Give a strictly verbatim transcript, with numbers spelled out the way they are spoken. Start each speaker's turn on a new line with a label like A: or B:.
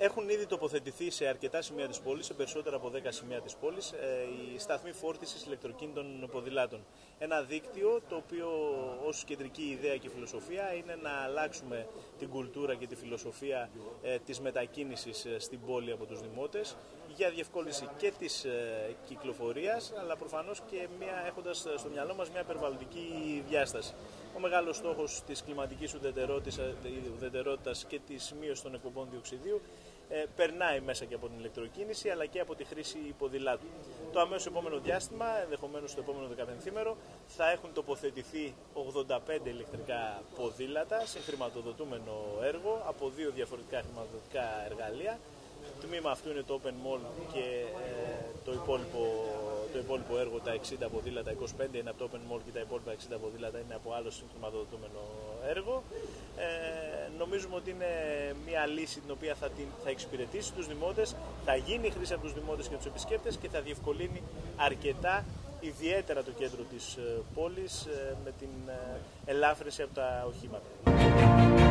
A: Έχουν ήδη τοποθετηθεί σε αρκετά σημεία της πόλης, σε περισσότερα από δέκα σημεία της πόλης, οι σταθμοί φόρτισης ηλεκτροκίνητων ποδηλάτων. Ένα δίκτυο το οποίο ως κεντρική ιδέα και φιλοσοφία είναι να αλλάξουμε την κουλτούρα και τη φιλοσοφία της μετακίνησης στην πόλη από τους δημότες για διευκόλυνση και της κυκλοφορίας, αλλά προφανώς και μια, έχοντας στο μυαλό μας μια περιβαλλοντική διάσταση. Ο μεγάλος στόχος της κλιματικής ουδετερότητας και της μείωσης των εκπομπών διοξιδίου ε, περνάει μέσα και από την ηλεκτροκίνηση αλλά και από τη χρήση ποδηλάτου. Το αμέσως επόμενο διάστημα, ενδεχομένως το επόμενο δεκαπενθήμερο, θα έχουν τοποθετηθεί ογδόντα πέντε ηλεκτρικά ποδήλατα σε χρηματοδοτούμενο έργο από δύο διαφορετικά χρηματοδοτικά εργαλεία. Το τμήμα αυτού είναι το Open Mall και ε, το, υπόλοιπο, το υπόλοιπο έργο, τα εξήντα ποδήλατα, είκοσι πέντε είναι από το Open Mall και τα υπόλοιπα εξήντα ποδήλατα είναι από άλλο συγχρηματοδοτούμενο έργο. Ε, νομίζουμε ότι είναι μια λύση την οποία θα, την, θα εξυπηρετήσει τους δημότες, θα γίνει χρήση από τους δημότες και τους επισκέπτες και θα διευκολύνει αρκετά ιδιαίτερα το κέντρο της πόλης με την ελάφρυνση από τα οχήματα.